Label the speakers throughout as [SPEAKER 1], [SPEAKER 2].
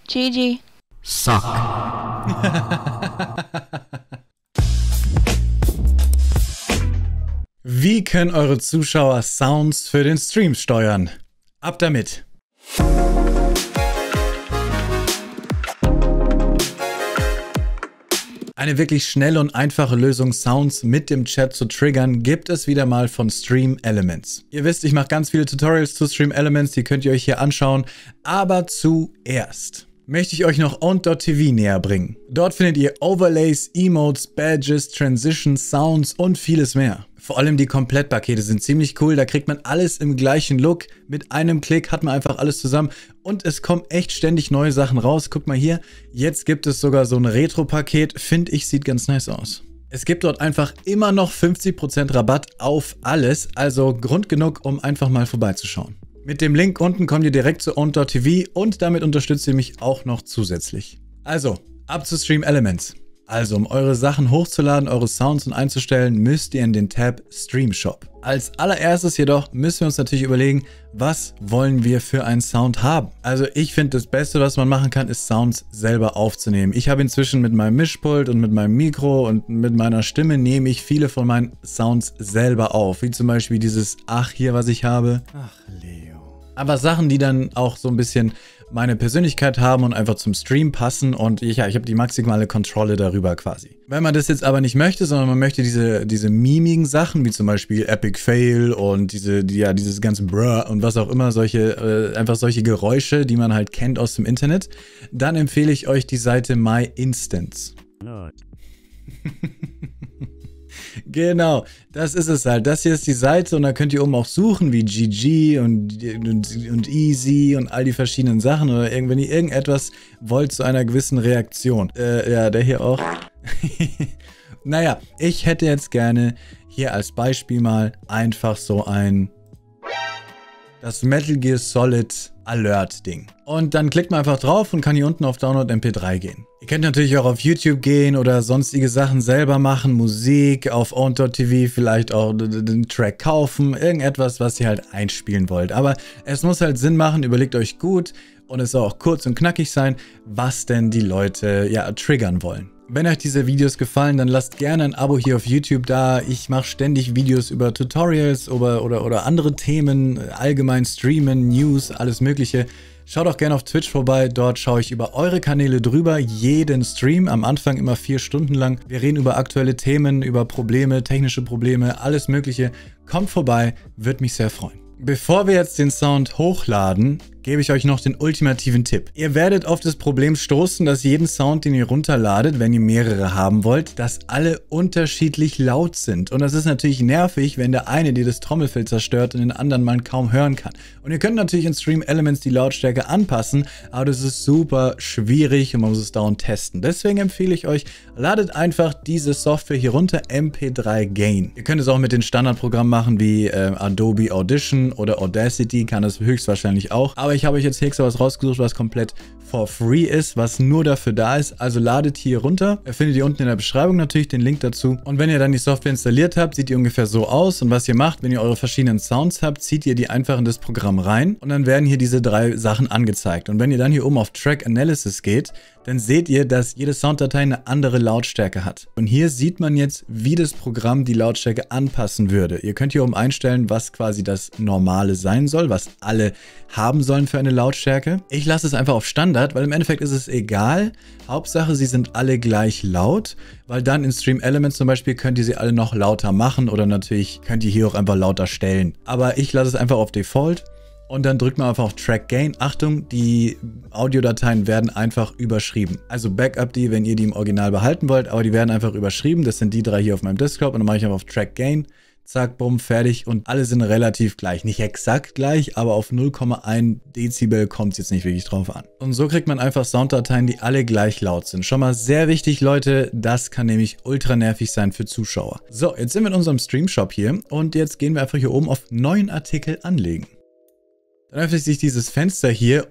[SPEAKER 1] GG.
[SPEAKER 2] Suck.
[SPEAKER 3] Wie können eure Zuschauer Sounds für den Stream steuern? Ab damit! Eine wirklich schnelle und einfache Lösung, Sounds mit dem Chat zu triggern, gibt es wieder mal von Stream Elements. Ihr wisst, ich mache ganz viele Tutorials zu Stream Elements, die könnt ihr euch hier anschauen. Aber zuerst möchte ich euch noch Owned.tv näher bringen. Dort findet ihr Overlays, Emotes, Badges, Transitions, Sounds und vieles mehr. Vor allem die Komplettpakete sind ziemlich cool, da kriegt man alles im gleichen Look. Mit einem Klick hat man einfach alles zusammen und es kommen echt ständig neue Sachen raus. Guck mal hier, jetzt gibt es sogar so ein Retro-Paket, finde ich, sieht ganz nice aus. Es gibt dort einfach immer noch 50% Rabatt auf alles, also Grund genug, um einfach mal vorbeizuschauen. Mit dem Link unten kommt ihr direkt zu Owned.tv und damit unterstützt ihr mich auch noch zusätzlich. Also, ab zu Stream Elements. Also, um eure Sachen hochzuladen, eure Sounds und einzustellen, müsst ihr in den Tab Stream Shop. Als allererstes jedoch müssen wir uns natürlich überlegen, was wollen wir für einen Sound haben. Also ich finde, das Beste, was man machen kann, ist Sounds selber aufzunehmen. Ich habe inzwischen mit meinem Mischpult und mit meinem Mikro und mit meiner Stimme nehme ich viele von meinen Sounds selber auf. Wie zum Beispiel dieses Ach hier, was ich habe. Ach, Leo. Aber Sachen, die dann auch so ein bisschen meine Persönlichkeit haben und einfach zum Stream passen und ich habe die maximale Kontrolle darüber quasi. Wenn man das jetzt aber nicht möchte, sondern man möchte diese mimigen Sachen, wie zum Beispiel Epic Fail und dieses ganze Bruh und was auch immer, einfach solche Geräusche, die man halt kennt aus dem Internet, dann empfehle ich euch die Seite MyInstance. Genau, das ist es halt. Das hier ist die Seite und da könnt ihr oben auch suchen wie GG und Easy und all die verschiedenen Sachen oder wenn ihr irgendetwas wollt zu einer gewissen Reaktion. Ja, der hier auch. Naja, ich hätte jetzt gerne hier als Beispiel mal einfach so das Metal Gear Solid Alert Ding. Und dann klickt man einfach drauf und kann hier unten auf Download MP3 gehen. Ihr könnt natürlich auch auf YouTube gehen oder sonstige Sachen selber machen, Musik, auf Owned.tv vielleicht auch den Track kaufen, irgendetwas, was ihr halt einspielen wollt. Aber es muss halt Sinn machen, überlegt euch gut und es soll auch kurz und knackig sein, was denn die Leute ja triggern wollen. Wenn euch diese Videos gefallen, dann lasst gerne ein Abo hier auf YouTube da. Ich mache ständig Videos über Tutorials oder andere Themen, allgemein Streamen, News, alles mögliche. Schaut auch gerne auf Twitch vorbei, dort schaue ich über eure Kanäle drüber, jeden Stream, am Anfang immer 4 Stunden lang. Wir reden über aktuelle Themen, über Probleme, technische Probleme, alles mögliche. Kommt vorbei, würde mich sehr freuen. Bevor wir jetzt den Sound hochladen, gebe ich euch noch den ultimativen Tipp. Ihr werdet auf das Problem stoßen, dass jeden Sound, den ihr runterladet, wenn ihr mehrere haben wollt, dass alle unterschiedlich laut sind. Und das ist natürlich nervig, wenn der eine dir das Trommelfell zerstört und den anderen man kaum hören kann. Und ihr könnt natürlich in Stream Elements die Lautstärke anpassen, aber das ist super schwierig und man muss es dauernd testen. Deswegen empfehle ich euch, ladet einfach diese Software hier runter, MP3 Gain. Ihr könnt es auch mit den Standardprogrammen machen wie Adobe Audition oder Audacity, kann das höchstwahrscheinlich auch. Aber ich habe euch jetzt hier extra was rausgesucht, was komplett for free ist, was nur dafür da ist. Also ladet hier runter. Findet ihr unten in der Beschreibung natürlich den Link dazu. Und wenn ihr dann die Software installiert habt, sieht die ungefähr so aus. Und was ihr macht, wenn ihr eure verschiedenen Sounds habt, zieht ihr die einfach in das Programm rein. Und dann werden hier diese 3 Sachen angezeigt. Und wenn ihr dann hier oben auf Track Analysis geht, dann seht ihr, dass jede Sounddatei eine andere Lautstärke hat. Und hier sieht man jetzt, wie das Programm die Lautstärke anpassen würde. Ihr könnt hier oben einstellen, was quasi das Normale sein soll, was alle haben sollen für eine Lautstärke. Ich lasse es einfach auf Standard, weil im Endeffekt ist es egal. Hauptsache, sie sind alle gleich laut, weil dann in Stream Elements zum Beispiel könnt ihr sie alle noch lauter machen oder natürlich könnt ihr hier auch einfach lauter stellen. Aber ich lasse es einfach auf Default. Und dann drückt man einfach auf Track Gain. Achtung, die Audiodateien werden einfach überschrieben. Also Backup die, wenn ihr die im Original behalten wollt, aber die werden einfach überschrieben. Das sind die 3 hier auf meinem Desktop und dann mache ich einfach auf Track Gain. Zack, bumm, fertig und alle sind relativ gleich. Nicht exakt gleich, aber auf 0,1 Dezibel kommt es jetzt nicht wirklich drauf an. Und so kriegt man einfach Sounddateien, die alle gleich laut sind. Schon mal sehr wichtig, Leute, das kann nämlich ultra nervig sein für Zuschauer. So, jetzt sind wir in unserem Stream Shop hier und jetzt gehen wir einfach hier oben auf neuen Artikel anlegen. Dann öffnet sich dieses Fenster hier und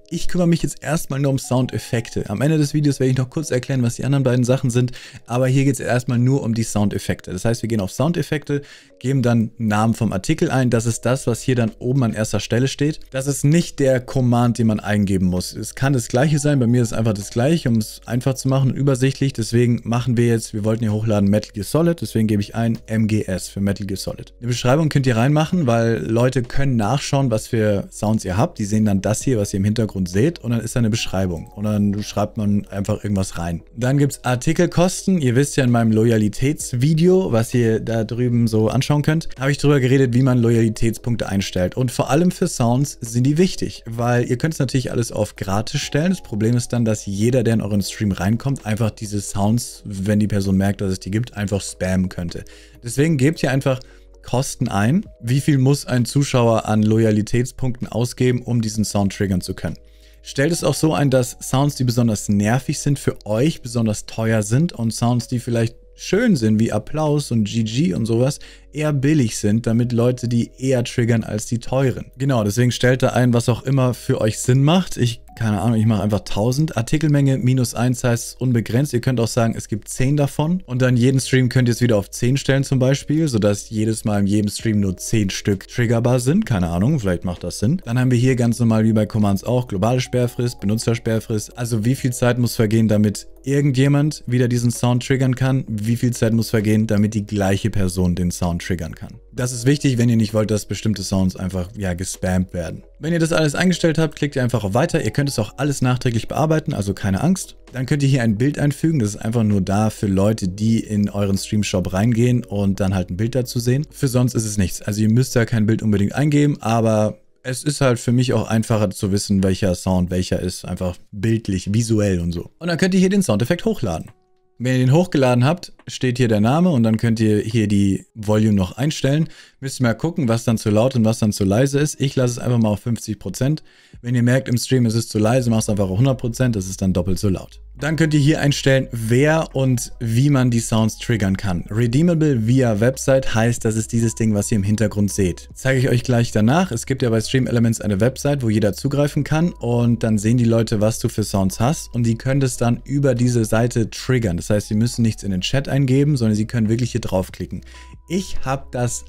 [SPEAKER 3] Ich kümmere mich jetzt erstmal nur um Soundeffekte. Am Ende des Videos werde ich noch kurz erklären, was die anderen beiden Sachen sind, aber hier geht es erstmal nur um die Soundeffekte. Das heißt, wir gehen auf Soundeffekte, geben dann Namen vom Artikel ein. Das ist das, was hier dann oben an erster Stelle steht. Das ist nicht der Command, den man eingeben muss. Es kann das gleiche sein, bei mir ist es einfach das gleiche, um es einfach zu machen und übersichtlich. Deswegen machen wir jetzt, wir wollten hier hochladen Metal Gear Solid, deswegen gebe ich ein MGS für Metal Gear Solid. Eine Beschreibung könnt ihr reinmachen, weil Leute können nachschauen, was für Sounds ihr habt. Die sehen dann das hier, was ihr im Hintergrund seht, und dann ist da eine Beschreibung und dann schreibt man einfach irgendwas rein. Dann gibt es Artikelkosten. Ihr wisst ja in meinem Loyalitätsvideo, was ihr da drüben so anschauen könnt, habe ich darüber geredet, wie man Loyalitätspunkte einstellt, und vor allem für Sounds sind die wichtig, weil ihr könnt es natürlich alles auf gratis stellen. Das Problem ist dann, dass jeder, der in euren Stream reinkommt, einfach diese Sounds, wenn die Person merkt, dass es die gibt, einfach spammen könnte. Deswegen gebt ihr einfach Kosten ein. Wie viel muss ein Zuschauer an Loyalitätspunkten ausgeben, um diesen Sound triggern zu können? Stellt es auch so ein, dass Sounds, die besonders nervig sind, für euch besonders teuer sind, und Sounds, die vielleicht schön sind, wie Applaus und GG und sowas, eher billig sind, damit Leute die eher triggern als die teuren. Genau, deswegen stellt da ein, was auch immer für euch Sinn macht. Keine Ahnung, ich mache einfach 1000. Artikelmenge -1 heißt unbegrenzt. Ihr könnt auch sagen, es gibt 10 davon. Und dann jeden Stream könnt ihr es wieder auf 10 stellen zum Beispiel, sodass jedes Mal in jedem Stream nur 10 Stück triggerbar sind. Keine Ahnung, vielleicht macht das Sinn. Dann haben wir hier ganz normal wie bei Commands auch globale Sperrfrist, Benutzersperrfrist. Also wie viel Zeit muss vergehen, damit irgendjemand wieder diesen Sound triggern kann? Wie viel Zeit muss vergehen, damit die gleiche Person den Sound triggern kann? Das ist wichtig, wenn ihr nicht wollt, dass bestimmte Sounds einfach gespammt werden. Wenn ihr das alles eingestellt habt, klickt ihr einfach auf Weiter. Ihr könnt es auch alles nachträglich bearbeiten, also keine Angst. Dann könnt ihr hier ein Bild einfügen. Das ist einfach nur da für Leute, die in euren Stream-Shop reingehen und dann halt ein Bild dazu sehen. Für sonst ist es nichts. Also ihr müsst da kein Bild unbedingt eingeben, aber es ist halt für mich auch einfacher zu wissen, welcher Sound welcher ist. Einfach bildlich, visuell und so. Und dann könnt ihr hier den Soundeffekt hochladen. Wenn ihr den hochgeladen habt, steht hier der Name und dann könnt ihr hier die Volume noch einstellen. Müsst ihr mal gucken, was dann zu laut und was dann zu leise ist. Ich lasse es einfach mal auf 50%. Wenn ihr merkt, im Stream ist es zu leise, macht es einfach auf 100%, das ist dann doppelt so laut. Dann könnt ihr hier einstellen, wer und wie man die Sounds triggern kann. Redeemable via Website heißt, das ist dieses Ding, was ihr im Hintergrund seht. Zeige ich euch gleich danach. Es gibt ja bei Stream Elements eine Website, wo jeder zugreifen kann, und dann sehen die Leute, was du für Sounds hast, und die können das dann über diese Seite triggern. Das heißt, sie müssen nichts in den Chat eingeben, sondern sie können wirklich hier draufklicken. Ich habe das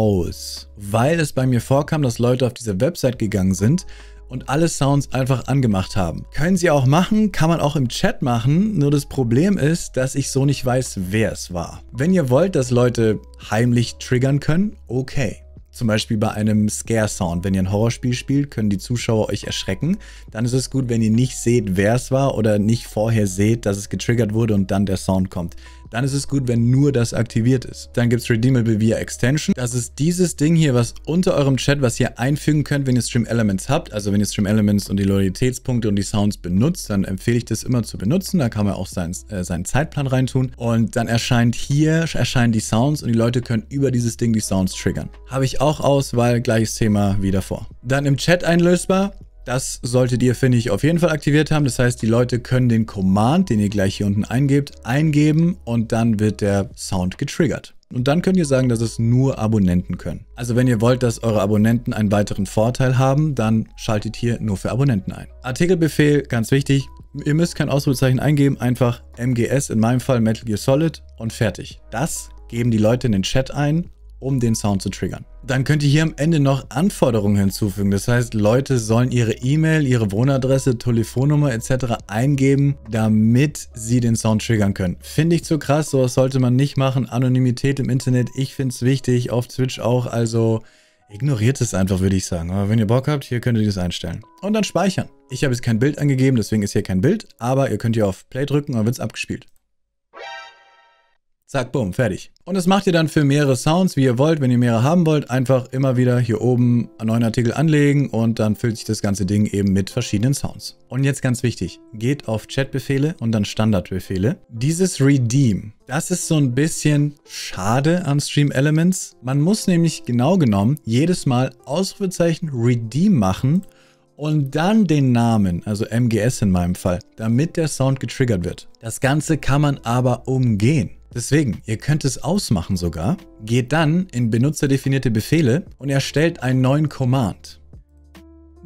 [SPEAKER 3] aus, weil es bei mir vorkam, dass Leute auf diese Website gegangen sind und alle Sounds einfach angemacht haben. Können sie auch machen, kann man auch im Chat machen, nur das Problem ist, dass ich so nicht weiß, wer es war. Wenn ihr wollt, dass Leute heimlich triggern können, okay. Zum Beispiel bei einem Scare-Sound. Wenn ihr ein Horrorspiel spielt, können die Zuschauer euch erschrecken. Dann ist es gut, wenn ihr nicht seht, wer es war, oder nicht vorher seht, dass es getriggert wurde und dann der Sound kommt. Dann ist es gut, wenn nur das aktiviert ist. Dann gibt es Redeemable via Extension. Das ist dieses Ding hier, was unter eurem Chat, was ihr einfügen könnt, wenn ihr Stream Elements habt. Also wenn ihr Stream Elements und die Loyalitätspunkte und die Sounds benutzt, dann empfehle ich das immer zu benutzen. Da kann man auch seinen Zeitplan reintun. Und dann erscheinen die Sounds und die Leute können über dieses Ding die Sounds triggern. Habe ich auch aus, weil gleiches Thema wie davor. Dann im Chat einlösbar. Das solltet ihr, finde ich, auf jeden Fall aktiviert haben. Das heißt, die Leute können den Command, den ihr gleich hier unten eingebt, eingeben und dann wird der Sound getriggert. Und dann könnt ihr sagen, dass es nur Abonnenten können. Also wenn ihr wollt, dass eure Abonnenten einen weiteren Vorteil haben, dann schaltet hier nur für Abonnenten ein. Artikelbefehl, ganz wichtig. Ihr müsst kein Ausrufezeichen eingeben, einfach MGS, in meinem Fall Metal Gear Solid, und fertig. Das geben die Leute in den Chat ein, um den Sound zu triggern. Dann könnt ihr hier am Ende noch Anforderungen hinzufügen. Das heißt, Leute sollen ihre E-Mail, ihre Wohnadresse, Telefonnummer etc. eingeben, damit sie den Sound triggern können. Finde ich zu krass, sowas sollte man nicht machen. Anonymität im Internet, ich finde es wichtig, auf Twitch auch, also ignoriert es einfach, würde ich sagen. Aber wenn ihr Bock habt, hier könnt ihr das einstellen. Und dann speichern. Ich habe jetzt kein Bild angegeben, deswegen ist hier kein Bild, aber ihr könnt hier auf Play drücken und dann wird es abgespielt. Zack, bumm, fertig. Und das macht ihr dann für mehrere Sounds, wie ihr wollt. Wenn ihr mehrere haben wollt, einfach immer wieder hier oben einen neuen Artikel anlegen und dann füllt sich das ganze Ding eben mit verschiedenen Sounds. Und jetzt ganz wichtig, geht auf Chatbefehle und dann Standardbefehle. Dieses Redeem, das ist so ein bisschen schade an Stream Elements. Man muss nämlich genau genommen jedes Mal Ausrufezeichen Redeem machen und dann den Namen, also MGS in meinem Fall, damit der Sound getriggert wird. Das Ganze kann man aber umgehen. Deswegen, ihr könnt es ausmachen sogar, geht dann in benutzerdefinierte Befehle und erstellt einen neuen Command.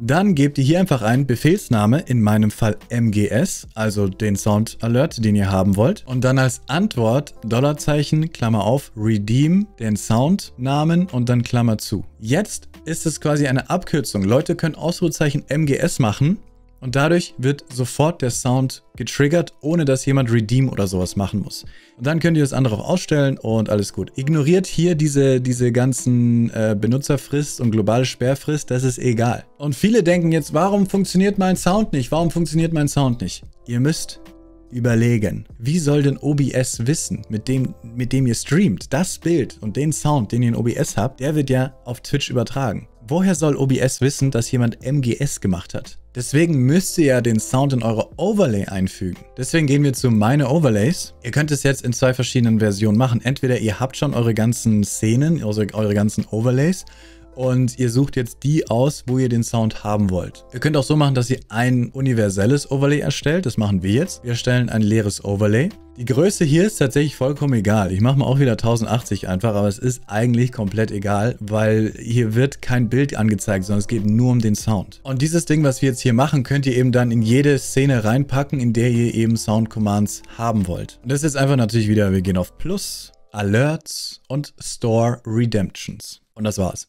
[SPEAKER 3] Dann gebt ihr hier einfach einen Befehlsname, in meinem Fall MGS, also den Sound Alert, den ihr haben wollt. Und dann als Antwort $, Klammer auf, redeem, den Soundnamen und dann Klammer zu. Jetzt ist es quasi eine Abkürzung. Leute können Ausrufezeichen MGS machen. Und dadurch wird sofort der Sound getriggert, ohne dass jemand Redeem oder sowas machen muss. Und dann könnt ihr das andere auch ausstellen und alles gut. Ignoriert hier diese ganzen Benutzerfrist und globale Sperrfrist, das ist egal. Und viele denken jetzt, warum funktioniert mein Sound nicht? Warum funktioniert mein Sound nicht? Ihr müsst überlegen, wie soll denn OBS wissen, mit dem ihr streamt, das Bild und den Sound, den ihr in OBS habt, der wird ja auf Twitch übertragen. Woher soll OBS wissen, dass jemand MGS gemacht hat? Deswegen müsst ihr ja den Sound in eure Overlay einfügen. Deswegen gehen wir zu meine Overlays. Ihr könnt es jetzt in 2 verschiedenen Versionen machen. Entweder ihr habt schon eure ganzen Szenen, also eure ganzen Overlays, und ihr sucht jetzt die aus, wo ihr den Sound haben wollt. Ihr könnt auch so machen, dass ihr ein universelles Overlay erstellt. Das machen wir jetzt. Wir erstellen ein leeres Overlay. Die Größe hier ist tatsächlich vollkommen egal. Ich mache mal auch wieder 1080 einfach, aber es ist eigentlich komplett egal, weil hier wird kein Bild angezeigt, sondern es geht nur um den Sound. Und dieses Ding, was wir jetzt hier machen, könnt ihr eben dann in jede Szene reinpacken, in der ihr eben Sound Commands haben wollt. Und das ist jetzt einfach natürlich wieder, wir gehen auf Plus, Alerts und Store Redemptions. Und das war's.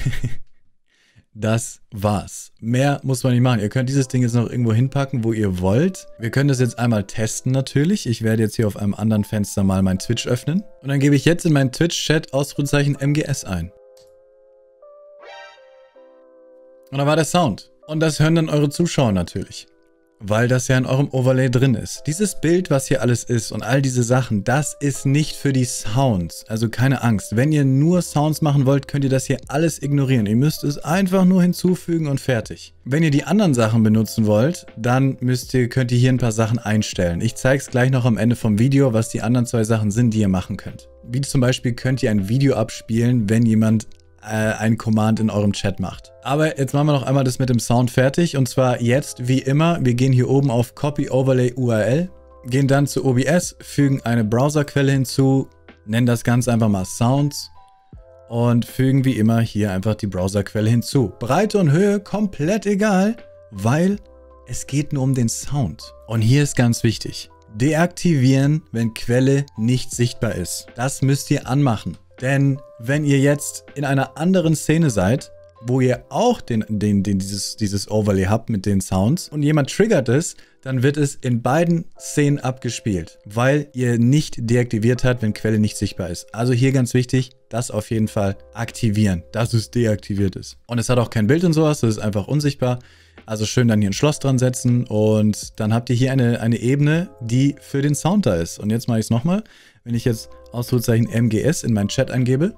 [SPEAKER 3] Das war's. Mehr muss man nicht machen. Ihr könnt dieses Ding jetzt noch irgendwo hinpacken, wo ihr wollt. Wir können das jetzt einmal testen natürlich. Ich werde jetzt hier auf einem anderen Fenster mal mein Twitch öffnen. Und dann gebe ich jetzt in meinen Twitch-Chat Ausrufezeichen MGS ein. Und da war der Sound. Und das hören dann eure Zuschauer natürlich. Weil das ja in eurem Overlay drin ist. Dieses Bild, was hier alles ist und all diese Sachen, das ist nicht für die Sounds. Also keine Angst. Wenn ihr nur Sounds machen wollt, könnt ihr das hier alles ignorieren. Ihr müsst es einfach nur hinzufügen und fertig. Wenn ihr die anderen Sachen benutzen wollt, dann könnt ihr hier ein paar Sachen einstellen. Ich zeige es gleich noch am Ende vom Video, was die anderen 2 Sachen sind, die ihr machen könnt. Wie zum Beispiel könnt ihr ein Video abspielen, wenn jemand ein Command in eurem Chat macht. Aber jetzt machen wir noch einmal das mit dem Sound fertig. Und zwar jetzt, wie immer, wir gehen hier oben auf Copy Overlay URL, gehen dann zu OBS, fügen eine Browserquelle hinzu, nennen das Ganze einfach mal Sounds und fügen wie immer hier einfach die Browserquelle hinzu. Breite und Höhe komplett egal, weil es geht nur um den Sound. Und hier ist ganz wichtig, deaktivieren, wenn Quelle nicht sichtbar ist. Das müsst ihr anmachen. Denn wenn ihr jetzt in einer anderen Szene seid, wo ihr auch dieses Overlay habt mit den Sounds und jemand triggert es, dann wird es in beiden Szenen abgespielt, weil ihr nicht deaktiviert habt, wenn Quelle nicht sichtbar ist. Also hier ganz wichtig, das auf jeden Fall aktivieren, dass es deaktiviert ist. Und es hat auch kein Bild und sowas, das ist einfach unsichtbar. Also schön dann hier ein Schloss dran setzen und dann habt ihr hier eine Ebene, die für den Sound da ist. Und jetzt mache ich es nochmal. Wenn ich jetzt Ausrufezeichen MGS in meinen Chat eingebe,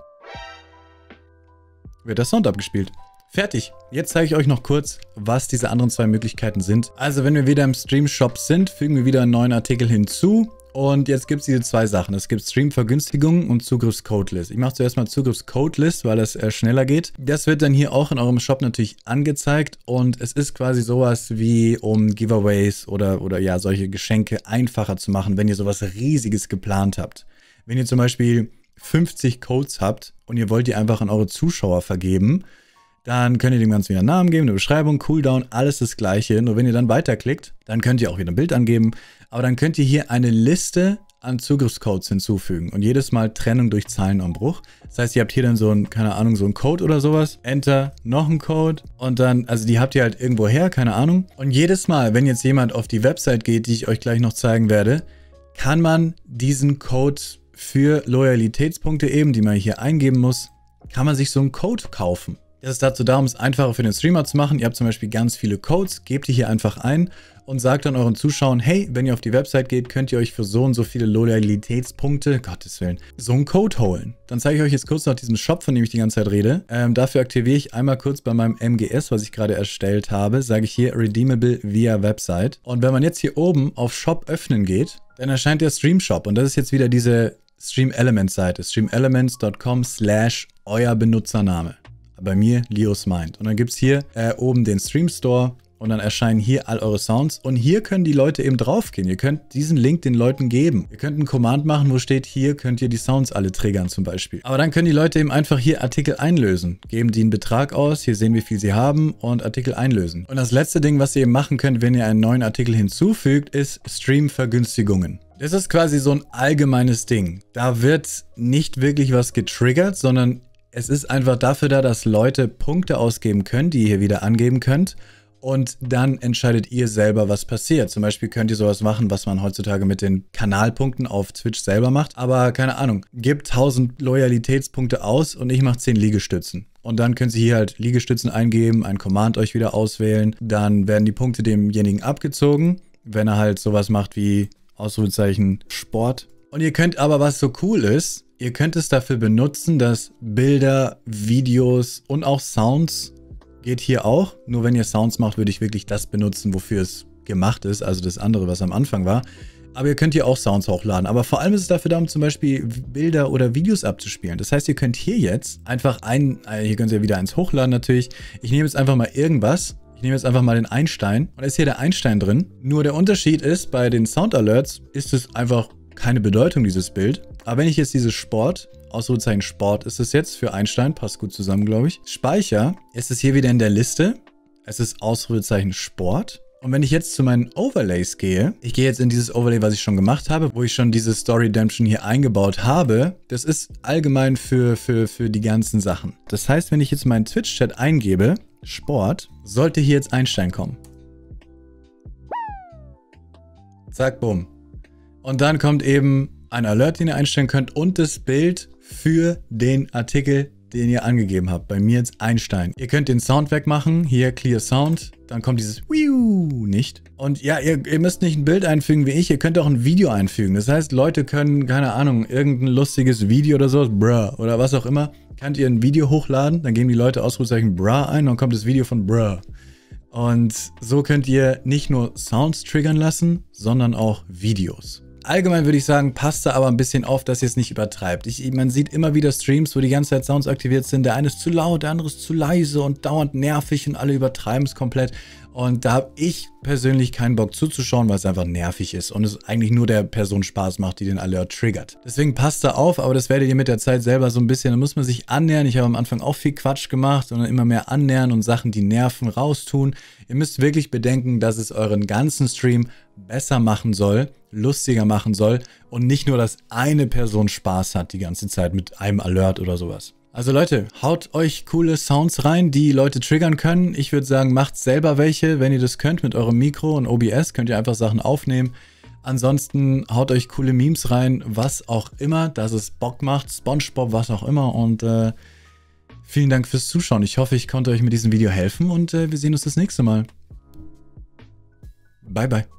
[SPEAKER 3] wird der Sound abgespielt. Fertig. Jetzt zeige ich euch noch kurz, was diese anderen 2 Möglichkeiten sind. Also wenn wir wieder im Stream-Shop sind, fügen wir wieder einen neuen Artikel hinzu. Und jetzt gibt es diese 2 Sachen. Es gibt Stream-Vergünstigungen und Zugriffs-Code-List. Ich mache zuerst mal Zugriffs-Code-List, weil das schneller geht. Das wird dann hier auch in eurem Shop natürlich angezeigt. Und es ist quasi sowas wie, um Giveaways oder ja, solche Geschenke einfacher zu machen, wenn ihr sowas Riesiges geplant habt. Wenn ihr zum Beispiel 50 Codes habt und ihr wollt die einfach an eure Zuschauer vergeben, dann könnt ihr dem Ganzen wieder einen Namen geben, eine Beschreibung, Cooldown, alles das gleiche. Nur wenn ihr dann weiterklickt, dann könnt ihr auch wieder ein Bild angeben. Aber dann könnt ihr hier eine Liste an Zugriffscodes hinzufügen und jedes Mal Trennung durch Zeilenumbruch. Das heißt, ihr habt hier dann so ein, keine Ahnung, so ein Code oder sowas. Enter, noch ein Code und dann, also die habt ihr halt irgendwo her, keine Ahnung. Und jedes Mal, wenn jetzt jemand auf die Website geht, die ich euch gleich noch zeigen werde, kann man diesen Code für Loyalitätspunkte eben, die man hier eingeben muss, kann man sich so einen Code kaufen. Das ist dazu da, um es einfacher für den Streamer zu machen. Ihr habt zum Beispiel ganz viele Codes, gebt die hier einfach ein und sagt dann euren Zuschauern, hey, wenn ihr auf die Website geht, könnt ihr euch für so und so viele Loyalitätspunkte, Gottes Willen, so einen Code holen. Dann zeige ich euch jetzt kurz noch diesen Shop, von dem ich die ganze Zeit rede. Dafür aktiviere ich einmal kurz bei meinem MGS, was ich gerade erstellt habe, sage ich hier Redeemable via Website. Und wenn man jetzt hier oben auf Shop öffnen geht, dann erscheint der Stream Shop. Und das ist jetzt wieder diese Stream Elements Seite, streamelements.com/euer Benutzername. Bei mir Leos Mind. Und dann gibt es hier oben den Stream Store und dann erscheinen hier all eure Sounds und hier können die Leute eben draufgehen. Ihr könnt diesen Link den Leuten geben. Ihr könnt einen Command machen, wo steht, hier könnt ihr die Sounds alle triggern zum Beispiel. Aber dann können die Leute eben einfach hier Artikel einlösen. Geben die einen Betrag aus, hier sehen, wie viel sie haben und Artikel einlösen. Und das letzte Ding, was ihr eben machen könnt, wenn ihr einen neuen Artikel hinzufügt, ist Stream-Vergünstigungen. Das ist quasi so ein allgemeines Ding. Da wird nicht wirklich was getriggert, sondern es ist einfach dafür da, dass Leute Punkte ausgeben können, die ihr hier wieder angeben könnt. Und dann entscheidet ihr selber, was passiert. Zum Beispiel könnt ihr sowas machen, was man heutzutage mit den Kanalpunkten auf Twitch selber macht. Aber keine Ahnung, gebt 1000 Loyalitätspunkte aus und ich mache 10 Liegestützen. Und dann könnt ihr hier halt Liegestützen eingeben, ein Command euch wieder auswählen. Dann werden die Punkte demjenigen abgezogen, wenn er halt sowas macht wie Ausrufezeichen Sport. Und ihr könnt aber, was so cool ist, ihr könnt es dafür benutzen, dass Bilder, Videos und auch Sounds geht hier auch. Nur wenn ihr Sounds macht, würde ich wirklich das benutzen, wofür es gemacht ist. Also das andere, was am Anfang war. Aber ihr könnt hier auch Sounds hochladen. Aber vor allem ist es dafür da, um zum Beispiel Bilder oder Videos abzuspielen. Das heißt, ihr könnt hier jetzt einfach hier könnt ihr wieder eins hochladen natürlich. Ich nehme jetzt einfach mal irgendwas. Ich nehme jetzt einfach mal den Einstein. Und da ist hier der Einstein drin. Nur der Unterschied ist, bei den Sound Alerts ist es einfach keine Bedeutung, dieses Bild. Aber wenn ich jetzt dieses Sport, Ausrufezeichen Sport ist es jetzt für Einstein, passt gut zusammen, glaube ich. Speicher, ist es hier wieder in der Liste. Es ist Ausrufezeichen Sport. Und wenn ich jetzt zu meinen Overlays gehe, ich gehe jetzt in dieses Overlay, was ich schon gemacht habe, wo ich schon diese Story Redemption hier eingebaut habe. Das ist allgemein für die ganzen Sachen. Das heißt, wenn ich jetzt meinen Twitch-Chat eingebe, Sport, sollte hier jetzt Einstein kommen. Zack, bumm. Und dann kommt eben ein Alert, den ihr einstellen könnt und das Bild für den Artikel, den ihr angegeben habt. Bei mir jetzt Einstein. Ihr könnt den Sound wegmachen. Hier Clear Sound. Dann kommt dieses Wiu nicht. Und ja, ihr müsst nicht ein Bild einfügen wie ich. Ihr könnt auch ein Video einfügen. Das heißt, Leute können, keine Ahnung, irgendein lustiges Video oder so, bruh, oder was auch immer, könnt ihr ein Video hochladen. Dann geben die Leute Ausrufezeichen bruh ein. Dann kommt das Video von bruh. Und so könnt ihr nicht nur Sounds triggern lassen, sondern auch Videos. Allgemein würde ich sagen, passt da aber ein bisschen auf, dass ihr es nicht übertreibt. Man sieht immer wieder Streams, wo die ganze Zeit Sounds aktiviert sind. Der eine ist zu laut, der andere ist zu leise und dauernd nervig und alle übertreiben es komplett. Und da habe ich persönlich keinen Bock zuzuschauen, weil es einfach nervig ist und es eigentlich nur der Person Spaß macht, die den Alert triggert. Deswegen passt da auf, aber das werdet ihr mit der Zeit selber so ein bisschen, da muss man sich annähern. Ich habe am Anfang auch viel Quatsch gemacht und dann immer mehr annähern und Sachen, die nerven, raustun. Ihr müsst wirklich bedenken, dass es euren ganzen Stream besser machen soll, lustiger machen soll und nicht nur, dass eine Person Spaß hat die ganze Zeit mit einem Alert oder sowas. Also Leute, haut euch coole Sounds rein, die Leute triggern können. Ich würde sagen, macht selber welche, wenn ihr das könnt mit eurem Mikro und OBS, könnt ihr einfach Sachen aufnehmen. Ansonsten haut euch coole Memes rein, was auch immer, dass es Bock macht, SpongeBob, was auch immer. Und vielen Dank fürs Zuschauen. Ich hoffe, ich konnte euch mit diesem Video helfen und wir sehen uns das nächste Mal. Bye, bye.